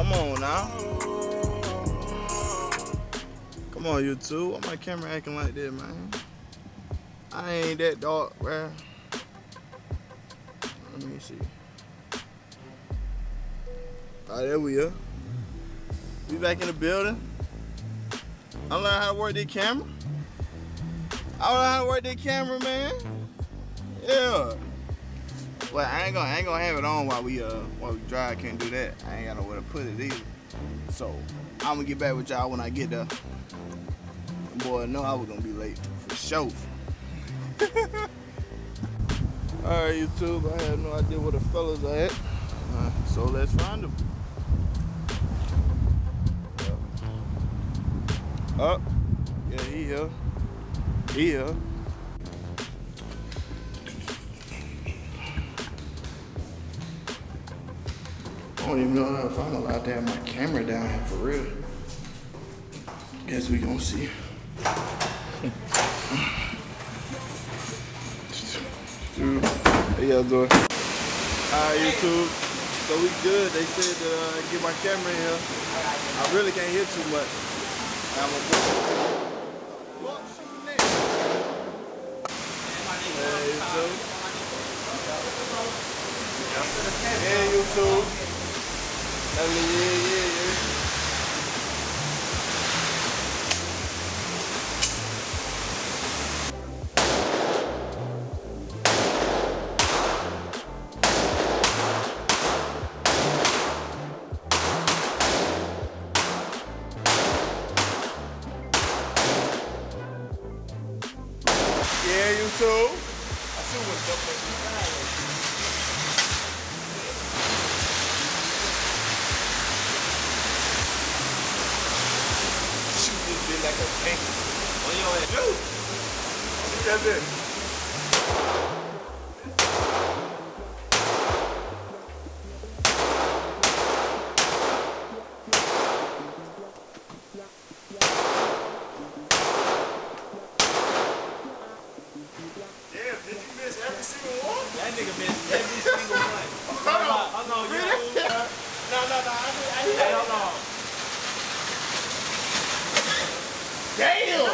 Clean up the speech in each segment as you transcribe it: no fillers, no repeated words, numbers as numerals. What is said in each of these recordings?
Come on now. Come on, YouTube. Why my camera acting like that, man? I ain't that dark, bruh. Let me see. Oh, there we are. We back in the building. I learned how to work this camera. I learned how to work this camera, man. Yeah. Well, I ain't gonna have it on while we drive. Can't do that. I ain't got nowhere to put it either. So I'm gonna get back with y'all when I get there. Boy, no, I was gonna be late for sure. Alright, YouTube, I have no idea where the fellas are at. So let's find them. Oh, yeah, he here. He here. I don't even know if I'm allowed to have my camera down here for real. Guess we gonna see. How y'all doing? Alright, YouTube. So we good. They said to get my camera in here. I really can't hear too much. I'm a boy. Hey, YouTube. Hey, YouTube. Yeah. Yeah, YouTube. I see what's up with you. Shoot this bitch like a tank. On your head. Shoot! Look at this. That nigga missed every single one. Hold on, you. No. Hey, hold on. Damn!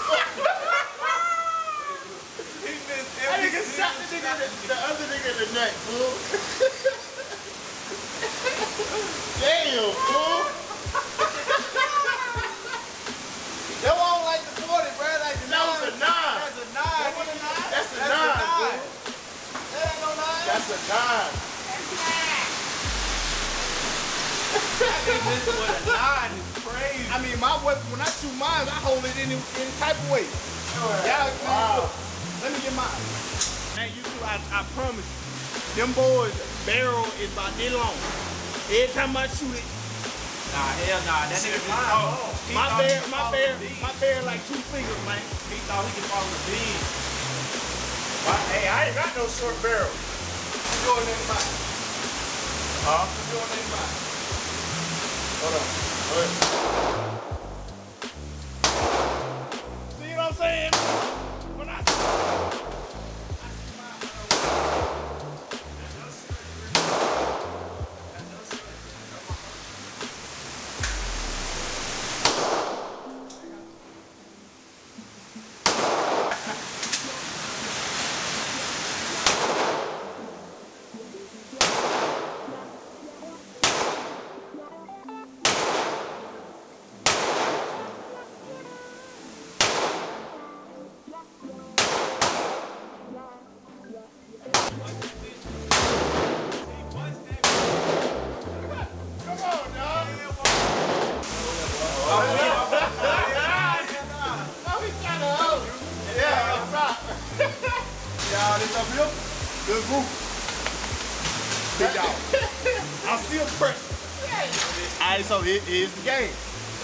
He missed every I nigga shot the other nigga in the neck, fool. Damn, fool. That wasn't like the 40, bro. Like the 9. That was a 9. That's a 9. That's a 9, fool. That ain't no 9. That's a 9. That nigga missed with a 9 is crazy. I mean, my weapon, when I shoot mine, I hold it any type of way. Y'all, wow. Let me get mine. Hey, you two, I promise you, them boys' barrel is about this long. Every time I shoot it, nah, hell nah. That nigga just my bear like 2 fingers, man. He thought he could follow the beam. Hey, I ain't got no short barrel. What's your name by? Huh? What's your name by? Hold on. See what I'm saying? When I this up here, good group. Big dog. I'm still pressed. Alright, so here's the game.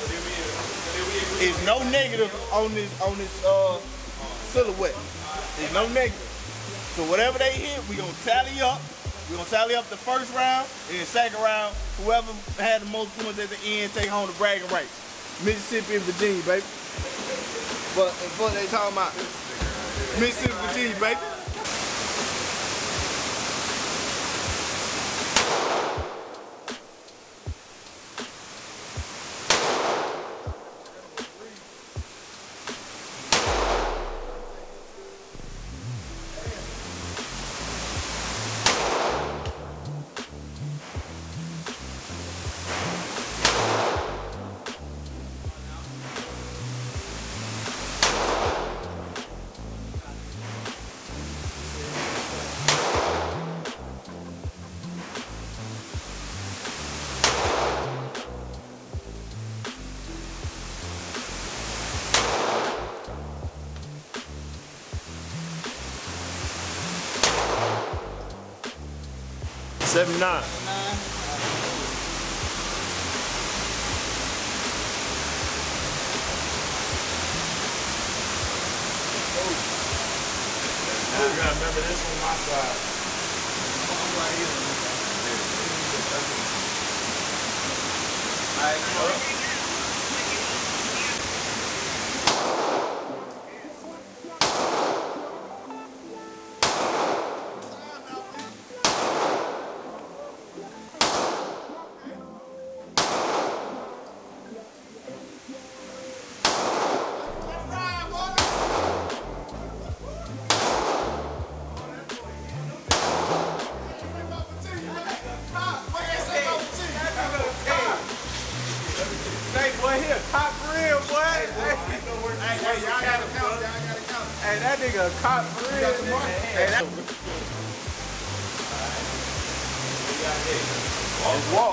It's no negative on this silhouette. There's no negative. So whatever they hit, we gonna tally up. We're gonna tally up the first round, and then second round, whoever had the most points at the end take home the bragging rights. Mississippi and Virginia, baby. But what they talking about? Mississippi, Virginia, baby. 79. You gotta remember this on my side. I'm right here. Alright, come on. Cop for real, boy. Hey, y'all gotta count. Hey, that nigga a cop for real. Hey, that. Walk.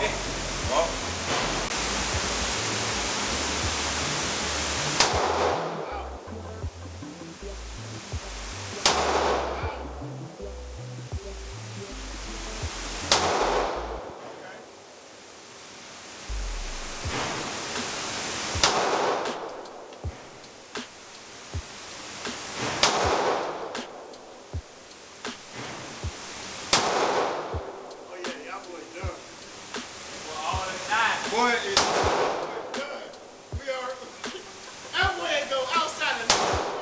Boy, it's done. We are. That way go outside of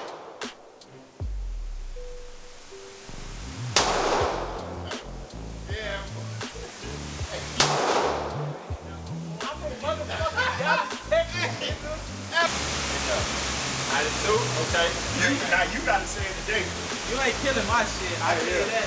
yeah. I'm a motherfucking Dallas, Texas. 92? Okay. Now you gotta say it today. You ain't killing my shit. I feel that.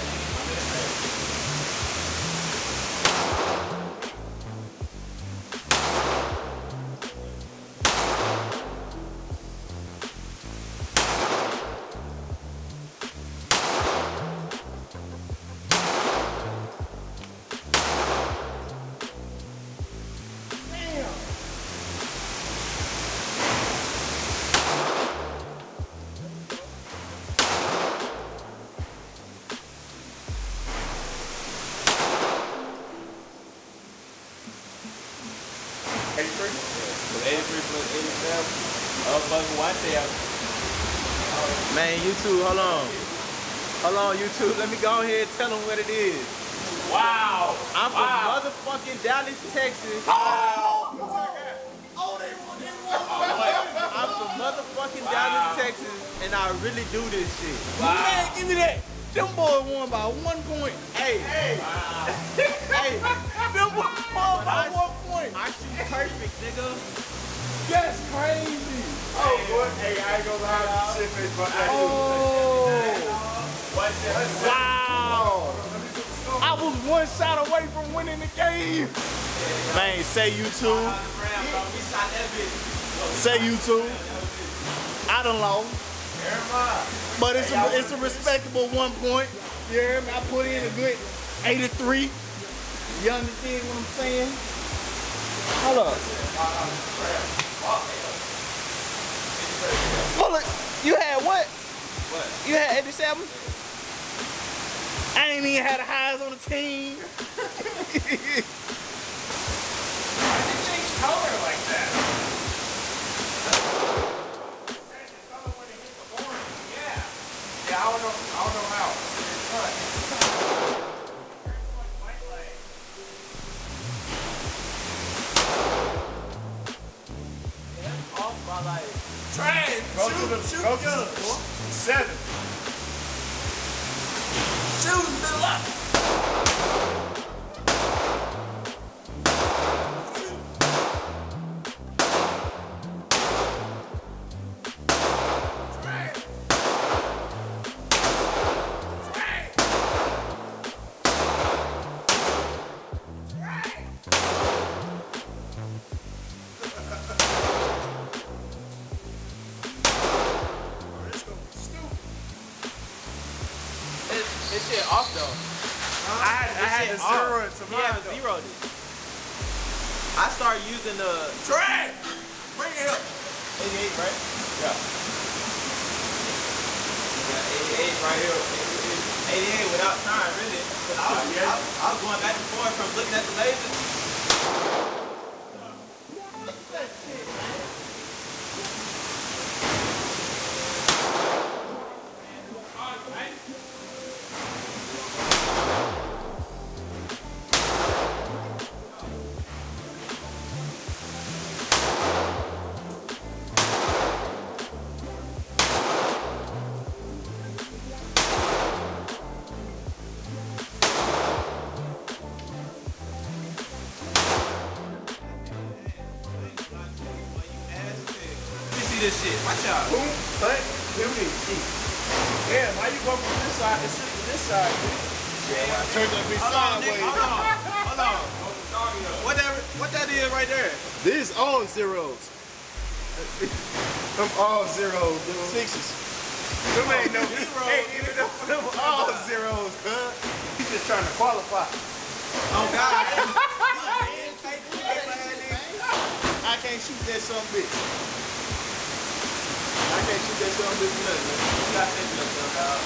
Man, YouTube, hold on, YouTube. Let me go ahead and tell them what it is. Wow. I'm from motherfucking Dallas, Texas. Oh, they won. I'm from motherfucking Dallas, Texas, and I really do this shit. Man, give me that. Them boys won by 1 point. Hey. Hey. Them boys won by 1 point. I shoot perfect, nigga. That's crazy. Oh, boy. Hey, I ain't gonna lie. Shit face my ass. Oh. Wow. I was 1 shot away from winning the game. Man, say YouTube. Say YouTube. I done lost. But it's a respectable 1 point. You hear me? I put in a good 83. You understand what I'm saying? Hold up. Hold up. You had what? What? You had 87? I ain't even had the highs on the team. Why did it change color like that? Yeah, I don't know how. Off by like Train, shoot gun. 7. Shoot him, little up. This shit off though. I had to zero it to mine though. Zeroed it. I started using the Trey! Bring it up. 88, right? Yeah. Yeah, 88 right here. 88. 88 without trying, really. Because I was going back and forth from looking at the laser. This shit. Watch out. Boom, cut, do this shit. Yeah, why you go from this side to this side? Yeah, I turned that bitch sideways. Hold on. What that is right there? This all zeros. Them all zeros, them sixes. Them ain't no zeros. Hey, even them all zeros, huh? He's just trying to qualify. Oh God. I can't shoot that some bitch. I can't shoot that some bitch nothing, man. You gotta think of yourself, dog.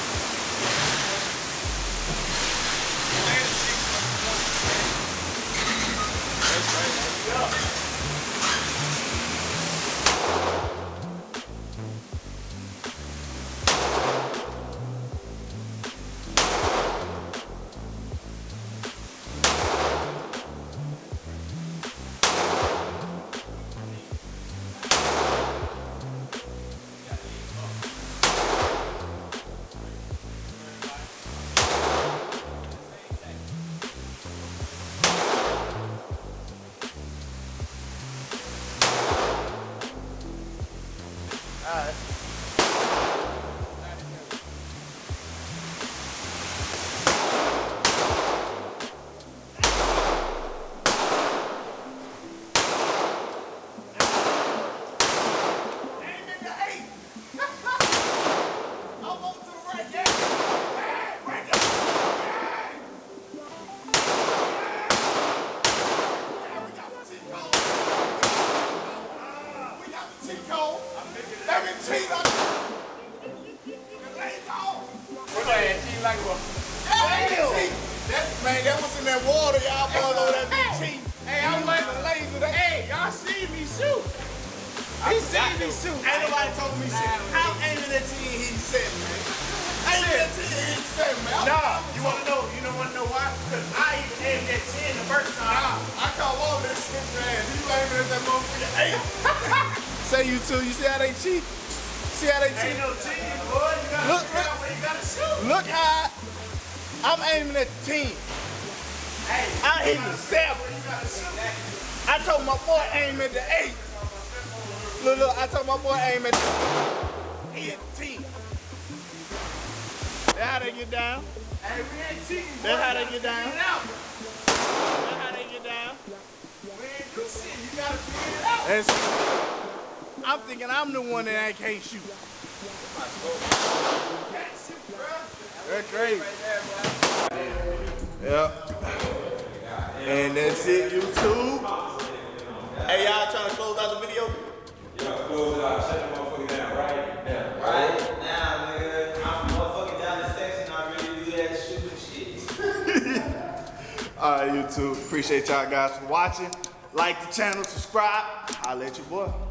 That's right. Yeah. Man, that was in that water, y'all boys over that big team. Hey, I'm like a laser. Hey, y'all see me shoot. He seen me shoot. Ain't nobody told me shit. How aiming at 10 he said, man? Aiming at 10 he said, man. Nah, you wanna know why? Because I even aimed at 10 the first time. Nah, I call all this shit, man. You aiming at that motherfucker 8. Say you two, you see how they cheat? See how they cheat? Ain't no cheating, boy. You gotta figure out where you gotta shoot. Look how I'm aiming at 10. Hey, I hit the 7. I told my boy aim at the 8. Look, I told my boy aim at the 10. That's how they get down. Hey, we ain't cheating. That's how they get down. That's how they get down. We ain't do shit. You gotta figure it out. I'm thinking I'm the one that can't shoot. That's crazy. Yeah. And that's it, YouTube. Hey, y'all trying to close out the video? Yeah, close it out. Shut the motherfucker down right now. Right now, nigga. I'm motherfucking down the section. I really do that shooting shit. All right, YouTube. Appreciate y'all guys for watching. Like the channel, subscribe. I'll let you boy.